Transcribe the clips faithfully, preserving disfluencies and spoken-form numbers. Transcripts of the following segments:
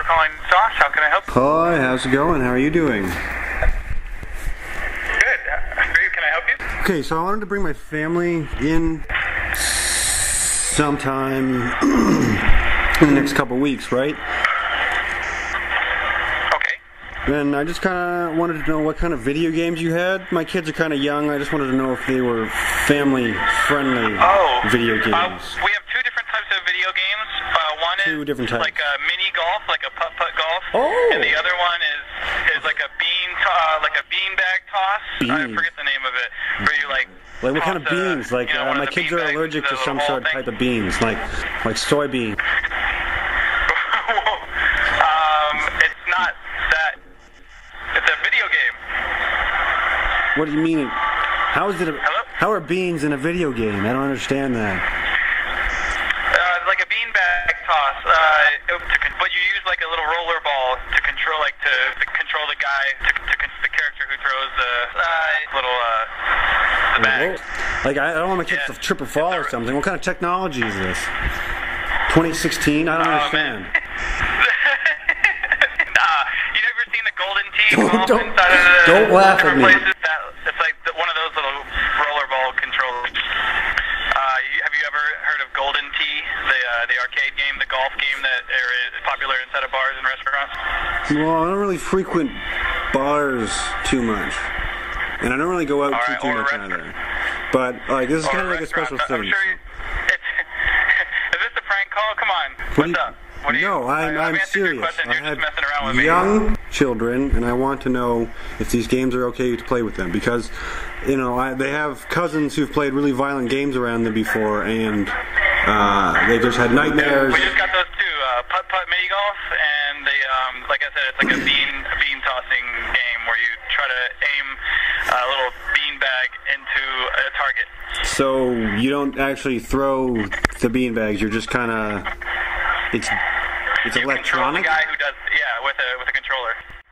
calling Josh. How can I help you? Hi, how's it going? How are you doing? Good. How can I help you? Okay, so I wanted to bring my family in sometime in the next couple weeks, right? Okay. And I just kind of wanted to know what kind of video games you had. My kids are kind of young. I just wanted to know if they were family-friendly oh, video games. Uh, we have two different types of video games. Uh, one two is different types. like a mini golf, like a putt-putt golf. Oh. And the other one is is like a bean, uh, like a bean bag toss. Beans. I forget the name of it. Where you like. Like what kind of toss a- beans? Like you know, uh, one my of the kids bean are bags allergic with to the some little sort of hole type of beans, like like soybean. um, it's not that. It's a video game. What do you mean? How is it? A, Hello? how are beans in a video game? I don't understand that. Uh, like a beanbag toss, uh, to con- but you use like a little roller ball to control, like to, to control the guy, to, to con- the character who throws the uh, little uh, the bag. Like I don't want my kids Yeah. to trip or fall or something. What kind of technology is this? twenty sixteen? I don't Oh, understand. man. Nah, you never seen the Golden Tee Don't- golf don't- inside of the don't laugh at different me. places? That, it's like the, one of those little rollerball controllers. Uh, you, have you ever heard of Golden Tee, the uh, the arcade game, the golf game that is popular inside of bars and restaurants? Well, I don't really frequent bars too much, and I don't really go out All too right, too or a much restaurant. either. But like this is Or kind of like a restaurant. special I'm thing. sure you, it's, is this a prank call? Come on. What What's do you- up? What do you, no, I'm, I, I've I'm answered your serious. question. I You're just have messing around with me. young children, and I want to know if these games are okay to play with them because, you know, I, they have cousins who've played really violent games around them before, and uh, they just had nightmares. We just got those two, uh, putt-putt mini golf, and the, um, like I said, it's like a bean, a bean tossing game where you try to aim a little bean bag into a target. So you don't actually throw the bean bags. You're just kind of it's it's You control the electronic. guy who does, yeah, with a with a controller.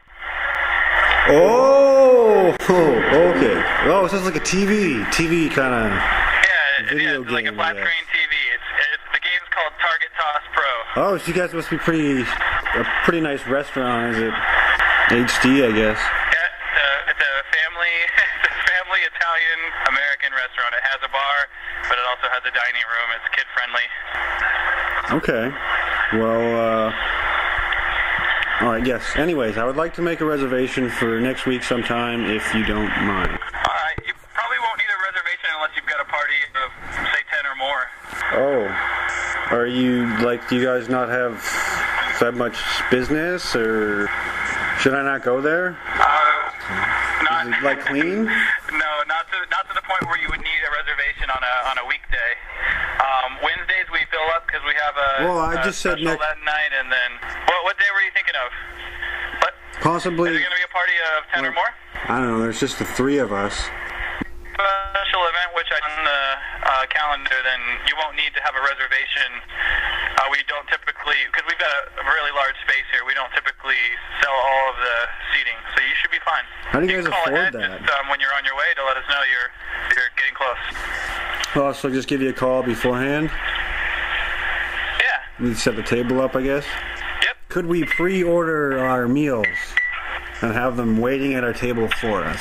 Oh, oh, okay. Oh, so it's like a T V, T V kind of. Yeah, Video yeah, it's like a game, flat I screen T V. It's, it's the game's called Target Toss Pro. Oh, so you guys must be pretty a pretty nice restaurant. Is it H D? I guess. Yeah, it's a, it's a family, it's a family Italian American restaurant. It has a bar, but it also has a dining room. It's kid friendly. Okay. Well, uh, all right. Yes. Anyways, I would like to make a reservation for next week sometime, if you don't mind. Alright, you probably won't need a reservation unless you've got a party of, say, ten or more. Oh, are you like? Do you guys not have that much business, or should I not go there? Uh, not Is it like clean? No, not to not to the point where you would need a reservation on a on a weekday. Um, Wednesdays we fill up because we have a, Well, I a just said special next- that night, and then what what day were you thinking of? What? Possibly. Is it going to be a party of ten or more? I don't know. There's just the three of us. Special event which I on the uh, calendar, then you won't need to have a reservation. Uh, we don't typically, because we've got a, a really large space here, we don't typically sell all of the seating, so you should be fine. How do you can guys call afford ahead that? Just, um, when you're on your way to let us know you're you're getting close. Oh, so just give you a call beforehand. Yeah. We set the table up, I guess. Yep. Could we pre-order our meals and have them waiting at our table for us?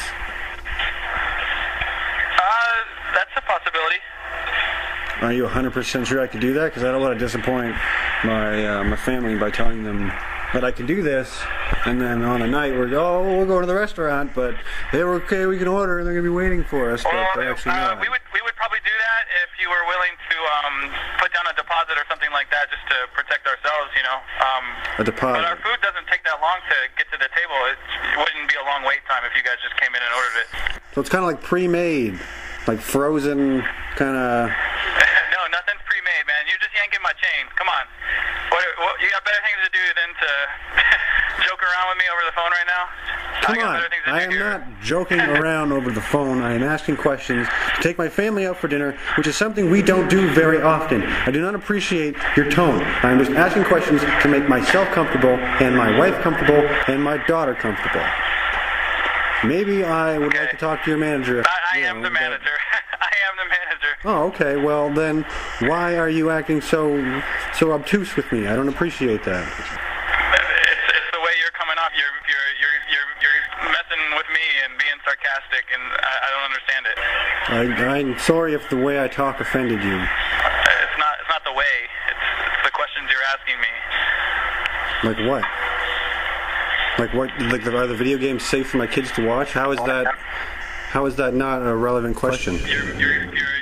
Uh, that's a possibility. Are you one hundred percent sure I could do that? Because I don't want to disappoint my uh, my family by telling them that I can do this, and then on a night we're oh we'll go to the restaurant, but they're okay, we can order, and they're gonna be waiting for us, but Well, they're actually uh, not. we would we would probably do that if you were willing to um, put down a deposit or something like that, just to protect ourselves, you know. Um, A deposit. But our food doesn't take that long to get to the table. It, it wouldn't be a long wait time if you guys just came in and ordered it. So it's kind of like pre-made, like frozen, kind of. No, nothing's pre-made, man. You're just yanking my chain. Come on. What, what, you got better things to do than to joke around with me over the phone right now? Come I got on, better things to I do am here. not joking around over the phone. I am asking questions to take my family out for dinner, which is something we don't do very often. I do not appreciate your tone. I am just asking questions to make myself comfortable, and my wife comfortable, and my daughter comfortable. Maybe I would Okay. like to talk to your manager. I, I you am know, the but- manager. I am the manager. Oh, okay. Well, then, why are you acting so so obtuse with me? I don't appreciate that. I don't understand it. I, I'm sorry if the way I talk offended you. It's not. It's not the way. It's, it's the questions you're asking me. Like what? Like what? Like are the video games safe for my kids to watch? How is that? How is that not a relevant question? You're, you're, you're